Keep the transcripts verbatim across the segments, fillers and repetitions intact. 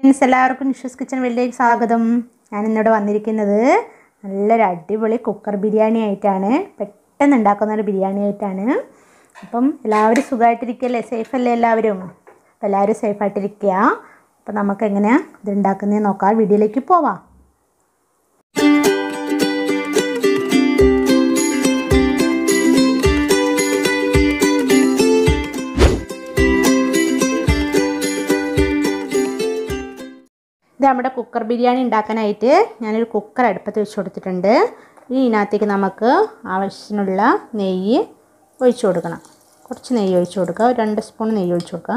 Friends എല്ലാവർക്കും നിഷസ് kitchen വീട്ടിലേക്ക് സ്വാഗതം. ഞാൻ ഇന്നിവിടെ വന്നിരിക്കുന്നത് നല്ലൊരു അടിപൊളി കുക്കർ ബിരിയാണി ആയിട്ടാണ്. പെട്ടെന്ന് ഉണ്ടാക്കുന്ന ഒരു ബിരിയാണി ആയിട്ടാണ്. അപ്പം എല്ലാവരും സുഖമായിട്ടിരിക്കുകയല്ലേ, സേഫ് അല്ലേ എല്ലാവരും? അപ്പോൾ എല്ലാവരും സേഫായിട്ടിരിക്കുക. അപ്പോൾ നമുക്ക് എങ്ങനെയാണ് ഇത് ഉണ്ടാക്കുന്നതെന്ന് നോക്കാം. വീഡിയോയിലേക്ക് പോവാം. ഇത് നമ്മുടെ കുക്കർ ബിരിയാണി ഉണ്ടാക്കാനായിട്ട് ഞാനൊരു കുക്കർ അടുപ്പത്ത് വെച്ച് കൊടുത്തിട്ടുണ്ട്. ഇനി ഇതിനകത്തേക്ക് നമുക്ക് ആവശ്യത്തിനുള്ള നെയ്യ് ഒഴിച്ചു കൊടുക്കണം. കുറച്ച് നെയ്യ് ഒഴിച്ചു കൊടുക്കുക. ഒരു രണ്ട് സ്പൂൺ നെയ്യ് ഒഴിച്ചു കൊടുക്കുക.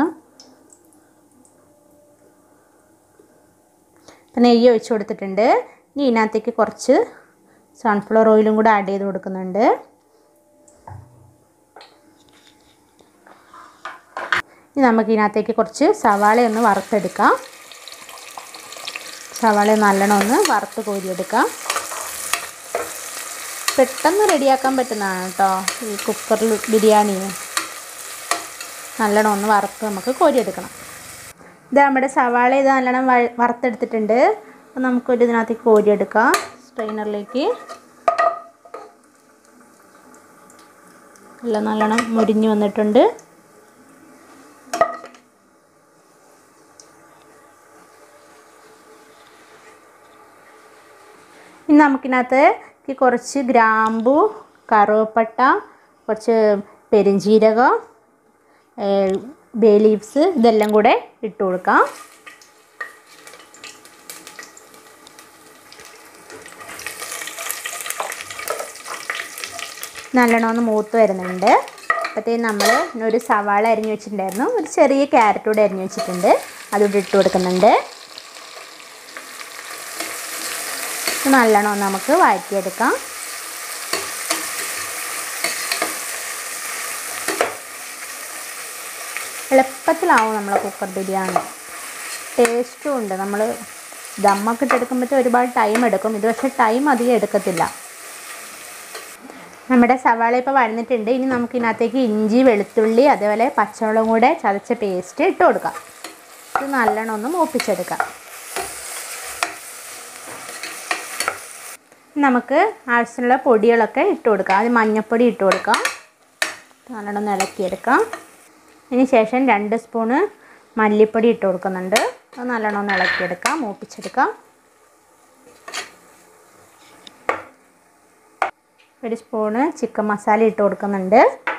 അപ്പം നെയ്യ് ഒഴിച്ചു കൊടുത്തിട്ടുണ്ട്. ഇനി ഇതിനകത്തേക്ക് കുറച്ച് സൺഫ്ലവർ ഓയിലും കൂടെ ആഡ് ചെയ്ത് കൊടുക്കുന്നുണ്ട്. ഇനി നമുക്ക് ഇതിനകത്തേക്ക് കുറച്ച് സവാള ഒന്ന് വറുത്തെടുക്കാം. സവാള നല്ലോണം ഒന്ന് വറുത്ത് കോരിയെടുക്കാം. പെട്ടെന്ന് റെഡിയാക്കാൻ പറ്റുന്നതാണ് കേട്ടോ ഈ കുക്കറിൽ ബിരിയാണി. നല്ലോണം ഒന്ന് വറുത്ത് നമുക്ക് കോരിയെടുക്കണം. ഇത് നമ്മുടെ സവാള ഇത് നല്ലോണം വറുത്തെടുത്തിട്ടുണ്ട്. അപ്പോൾ നമുക്കൊരു ഇതിനകത്തേക്ക് കോരിയെടുക്കാം സ്ട്രെയിനറിലേക്ക്. എല്ലാം നല്ലോണം മുരിഞ്ഞ് വന്നിട്ടുണ്ട്. ഇനി നമുക്കിനകത്ത് കുറച്ച് ഗ്രാമ്പു, കറുവപ്പട്ട, കുറച്ച് പെരുംജീരകം, ബേ ലീവ്സ് ഇതെല്ലാം കൂടെ ഇട്ട് കൊടുക്കാം. നല്ലോണം ഒന്ന് മൂത്ത് വരുന്നുണ്ട്. അപ്പോഴത്തേക്കും നമ്മൾ ഒരു സവാള അരിഞ്ഞ് വെച്ചിട്ടുണ്ടായിരുന്നു. ഒരു ചെറിയ ക്യാരറ്റ് കൂടെ അരിഞ്ഞ് വെച്ചിട്ടുണ്ട്. അതുകൂടെ ഇട്ട് കൊടുക്കുന്നുണ്ട്. നല്ലോണം നമുക്ക് വഴറ്റിയെടുക്കാം. എളുപ്പത്തിലാവും നമ്മളെ കുക്കർ ബിരിയാണി. ടേസ്റ്റും ഉണ്ട്. നമ്മൾ ദമ്മൊക്കെ ഇട്ടെടുക്കുമ്പോഴത്തേക്ക് ഒരുപാട് ടൈം എടുക്കും. ഇത് പക്ഷേ ടൈം അധികം എടുക്കത്തില്ല. നമ്മുടെ സവാള ഇപ്പോൾ വഴന്നിട്ടുണ്ട്. ഇനി നമുക്ക് ഇതിനകത്തേക്ക് ഇഞ്ചി, വെളുത്തുള്ളി, അതേപോലെ പച്ചമുളകും കൂടെ ചതച്ച പേസ്റ്റ് ഇട്ട് കൊടുക്കാം. ഇത് നല്ലോണം ഒന്ന് മൂപ്പിച്ചെടുക്കാം. നമുക്ക് ആവശ്യമുള്ള പൊടികളൊക്കെ ഇട്ട് കൊടുക്കാം. അത് മഞ്ഞൾപ്പൊടി ഇട്ട് കൊടുക്കാം. നല്ലോണം ഇളക്കിയെടുക്കാം. അതിന് ശേഷം രണ്ട് സ്പൂണ് മല്ലിപ്പൊടി ഇട്ട് കൊടുക്കുന്നുണ്ട്. അത് നല്ലോണം ഒന്ന് ഇളക്കിയെടുക്കാം, മൂപ്പിച്ചെടുക്കാം. ഒരു സ്പൂണ് ചിക്കൻ മസാല ഇട്ട് കൊടുക്കുന്നുണ്ട്.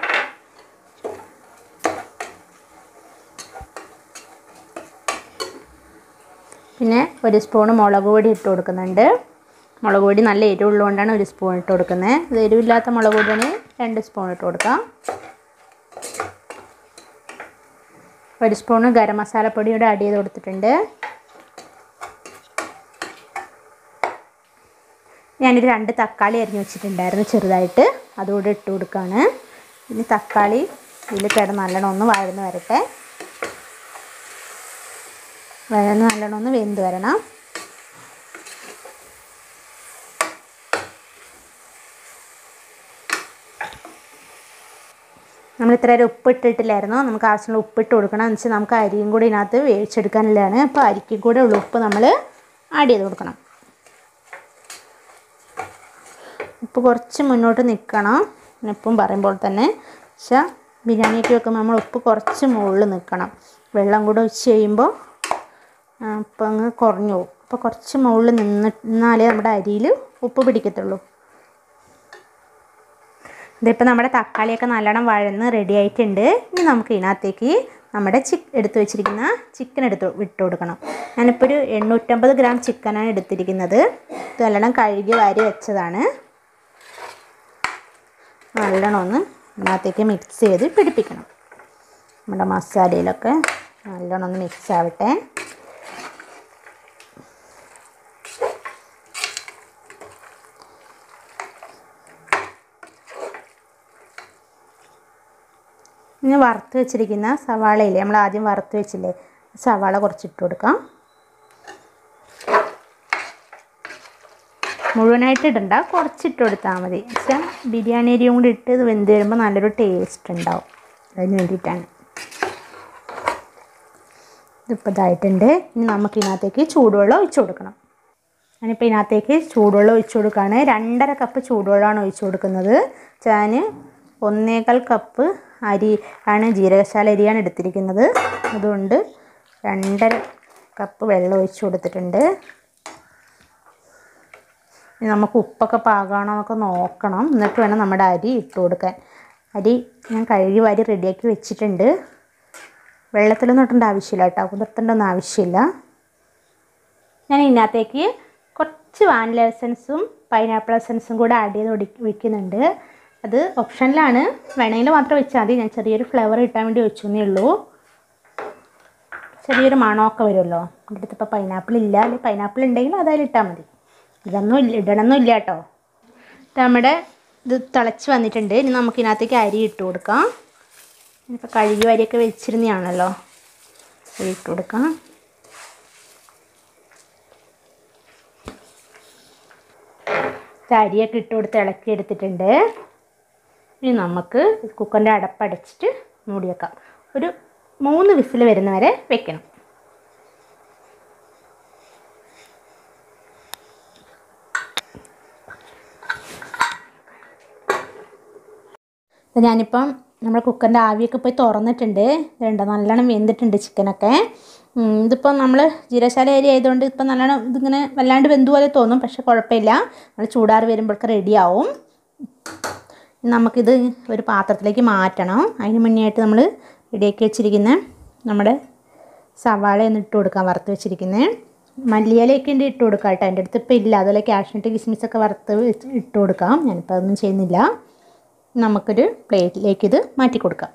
പിന്നെ ഒരു സ്പൂണ് മുളക് പൊടി ഇട്ട് കൊടുക്കുന്നുണ്ട്. മുളക് പൊടി നല്ല എരിവുള്ളതുകൊണ്ടാണ് ഒരു സ്പൂൺ ഇട്ട് കൊടുക്കുന്നത്. ഇത് എരിവില്ലാത്ത മുളക് പൊടിയാണ് രണ്ട് സ്പൂൺ ഇട്ട് കൊടുക്കാം. ഒരു സ്പൂണ് ഗരം മസാലപ്പൊടിയുടെ ആഡ് ചെയ്ത് കൊടുത്തിട്ടുണ്ട്. ഞാനൊരു രണ്ട് തക്കാളി അരിഞ്ഞ് വെച്ചിട്ടുണ്ടായിരുന്നു ചെറുതായിട്ട്. അതുകൂടെ ഇട്ട് കൊടുക്കുകയാണ്. ഇനി തക്കാളി ഇതിൽ കിടന്ന് നല്ലോണം ഒന്ന് വഴന്ന് വരട്ടെ. വഴന്ന് നല്ലോണം ഒന്ന് വെന്ത് വരണം. നമ്മൾ ഇത്ര നേരം ഉപ്പ് ഇട്ടിട്ടില്ലായിരുന്നു. നമുക്ക് ആവശ്യമുള്ള ഉപ്പിട്ട് കൊടുക്കണം. എന്ന് വെച്ചാൽ നമുക്ക് അരിയും കൂടി ഇതിനകത്ത് വേവിച്ചെടുക്കാനുള്ളതാണ്. അപ്പോൾ അരിക്കും കൂടെ ഉള്ള ഉപ്പ് നമ്മൾ ആഡ് ചെയ്ത് കൊടുക്കണം. ഉപ്പ് കുറച്ച് മുന്നോട്ട് നിൽക്കണം. എപ്പം പറയുമ്പോൾ തന്നെ പക്ഷേ ബിരിയാണിയൊക്കെ വെക്കുമ്പോൾ നമ്മൾ ഉപ്പ് കുറച്ച് മുകളിൽ നിൽക്കണം. വെള്ളം കൂടെ ഒഴിച്ച് കഴിയുമ്പോൾ ഉപ്പ് അങ്ങ് കുറഞ്ഞു പോകും. അപ്പോൾ കുറച്ച് മുകളിൽ നിന്നാലേ നമ്മുടെ അരിയിൽ ഉപ്പ് പിടിക്കത്തുള്ളൂ. ഇതിപ്പോൾ നമ്മുടെ തക്കാളിയൊക്കെ നല്ലോണം വഴന്ന് റെഡി ആയിട്ടുണ്ട്. ഇനി നമുക്ക് ഇതിനകത്തേക്ക് നമ്മുടെ ചിക്ക് എടുത്ത് വെച്ചിരിക്കുന്ന ചിക്കൻ എടുത്ത് വിട്ട് കൊടുക്കണം. ഞാനിപ്പോൾ ഒരു എണ്ണൂറ്റമ്പത് ഗ്രാം ചിക്കനാണ് എടുത്തിരിക്കുന്നത്. ഇത് നല്ലോണം കഴുകി വാരി വെച്ചതാണ്. നല്ലോണം ഒന്ന് ഇതിനകത്തേക്ക് മിക്സ് ചെയ്ത് പിടിപ്പിക്കണം. നമ്മുടെ മസാലയിലൊക്കെ നല്ലോണം ഒന്ന് മിക്സ് ആവട്ടെ. ഇനി വറുത്ത് വെച്ചിരിക്കുന്ന സവാളയില്ലേ, നമ്മൾ ആദ്യം വറുത്ത് വെച്ചില്ലേ, സവാള കുറച്ചിട്ട് കൊടുക്കാം. മുഴുവനായിട്ട് ഇടണ്ട, കുറച്ചിട്ട് കൊടുത്താൽ മതി. പക്ഷേ ബിരിയാണി അരിയും കൂടി ഇട്ട് ഇത് വെന്ത് വരുമ്പോൾ നല്ലൊരു ടേസ്റ്റ് ഉണ്ടാവും. അതിന് വേണ്ടിയിട്ടാണ്. ഇതിപ്പോൾ ഇതായിട്ടുണ്ട്. ഇനി നമുക്ക് ഇതിനകത്തേക്ക് ചൂടുവെള്ളം ഒഴിച്ചു കൊടുക്കണം. ഞാനിപ്പോൾ ഇതിനകത്തേക്ക് ചൂടുവെള്ളം ഒഴിച്ചു കൊടുക്കുകയാണ്. രണ്ടര കപ്പ് ചൂടുവെള്ളമാണ് ഒഴിച്ചു കൊടുക്കുന്നത്. ഞാൻ ഒന്നേകാൽ കപ്പ് അരി ആണ്, ജീരകശാല അരിയാണ് എടുത്തിരിക്കുന്നത്. അതുകൊണ്ട് രണ്ടര കപ്പ് വെള്ളം ഒഴിച്ചു കൊടുത്തിട്ടുണ്ട്. ഇനി നമുക്ക് ഉപ്പൊക്കെ പാകമാണോ എന്നൊക്കെ നോക്കണം. എന്നിട്ട് വേണം നമ്മുടെ അരി ഇട്ട് കൊടുക്കാൻ. അരി ഞാൻ കഴുകി വാരി റെഡിയാക്കി വെച്ചിട്ടുണ്ട്. വെള്ളത്തിലൊന്നും ഇട്ടേണ്ട ആവശ്യമില്ല കേട്ടോ, കുതിർത്തേണ്ടൊന്നും ആവശ്യമില്ല. ഞാൻ ഇതിനകത്തേക്ക് കുറച്ച് വാനില എസൻസും പൈനാപ്പിൾ എസൻസും കൂടെ ആഡ് ചെയ്ത് ഒടി ഒഴിക്കുന്നുണ്ട്. അത് ഓപ്ഷനിലാണ്, വേണമെങ്കിൽ മാത്രം വെച്ചാൽ മതി. ഞാൻ ചെറിയൊരു ഫ്ലേവർ കിട്ടാൻ വേണ്ടി വെച്ചെന്നേ ഉള്ളൂ. ചെറിയൊരു മണമൊക്കെ വരുമല്ലോ. എൻ്റെ അടുത്ത് ഇപ്പോൾ പൈനാപ്പിൾ ഇല്ല, അല്ലെങ്കിൽ പൈനാപ്പിൾ ഉണ്ടെങ്കിൽ അതായാലും ഇട്ടാൽ മതി. ഇതൊന്നും ഇല്ല, ഇടണമെന്നും ഇല്ല കേട്ടോ. നമ്മുടെ ഇത് തിളച്ച് വന്നിട്ടുണ്ട്. ഇനി നമുക്ക് ഇതിനകത്തേക്ക് അരി ഇട്ട് കൊടുക്കാം. ഇപ്പോൾ കഴുകി വരിയൊക്കെ വെച്ചിരുന്നതാണല്ലോ, അരി ഇട്ട് കൊടുക്കാം. അരിയൊക്കെ ഇട്ട് കൊടുത്ത് ഇളക്കി എടുത്തിട്ടുണ്ട്. ഇനി നമുക്ക് കുക്കറിൻ്റെ അടപ്പടച്ചിട്ട് മൂടി വെക്കാം. ഒരു മൂന്ന് വിസിൽ വരുന്നവരെ വെക്കണം. ഞാനിപ്പം നമ്മൾ കുക്കറിൻ്റെ ആവിയൊക്കെ പോയി തുറന്നിട്ടുണ്ട്. ഇതുണ്ട്, നല്ലോണം വെന്തിട്ടുണ്ട് ചിക്കനൊക്കെ. ഇതിപ്പോൾ നമ്മൾ ജീരകശാല അരി ആയതുകൊണ്ട് ഇപ്പം നല്ലോണം ഇതിങ്ങനെ വല്ലാണ്ട് വെന്തു പോലെ തോന്നും, പക്ഷെ കുഴപ്പമില്ല. നമ്മൾ ചൂടാറി വരുമ്പോഴൊക്കെ റെഡിയാവും. നമുക്കിത് ഒരു പാത്രത്തിലേക്ക് മാറ്റണം. അതിന് മുന്നേ ആയിട്ട് നമ്മൾ റെഡിയാക്കി വെച്ചിരിക്കുന്ന നമ്മുടെ സവാള ഒന്ന് ഇട്ട് കൊടുക്കാം, വറുത്ത് വെച്ചിരിക്കുന്നത്. മല്ലിയിലയൊക്കെ ഉണ്ട് ഇട്ട് കൊടുക്കാം കേട്ടോ. എൻ്റെ അടുത്ത് ഇപ്പോൾ ഇല്ല. അതുപോലെ കാഷ്നട്ട് കിസ്മിസൊക്കെ വറുത്ത് ഇട്ട് കൊടുക്കാം. ഞാനിപ്പോൾ അതൊന്നും ചെയ്യുന്നില്ല. നമുക്കൊരു പ്ലേറ്റിലേക്ക് ഇത് മാറ്റി കൊടുക്കാം.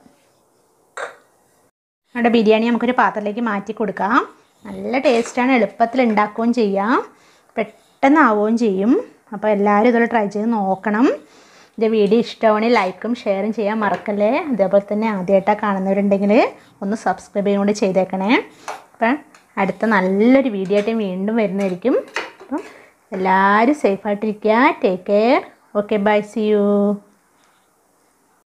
നമ്മുടെ ബിരിയാണി നമുക്കൊരു പാത്രത്തിലേക്ക് മാറ്റി കൊടുക്കാം. നല്ല ടേസ്റ്റാണ്, എളുപ്പത്തിൽ ഉണ്ടാക്കുകയും ചെയ്യാം, പെട്ടെന്ന് ആവുകയും ചെയ്യും. അപ്പോൾ എല്ലാവരും ഇതുപോലെ ട്രൈ ചെയ്ത് നോക്കണം. എൻ്റെ വീഡിയോ ഇഷ്ടമാണെങ്കിൽ ലൈക്കും ഷെയറും ചെയ്യാൻ മറക്കല്ലേ. അതേപോലെ തന്നെ ആദ്യമായിട്ടാണ് കാണുന്നവരുണ്ടെങ്കിൽ ഒന്ന് സബ്സ്ക്രൈബ് ചെയ്യുകയും കൂടി ചെയ്തേക്കണേ. അപ്പം അടുത്ത നല്ലൊരു വീഡിയോ ആയിട്ട് വീണ്ടും വരുന്നതായിരിക്കും. അപ്പം എല്ലാവരും സേഫായിട്ടിരിക്കുക. Take care. Okay, bye, see U.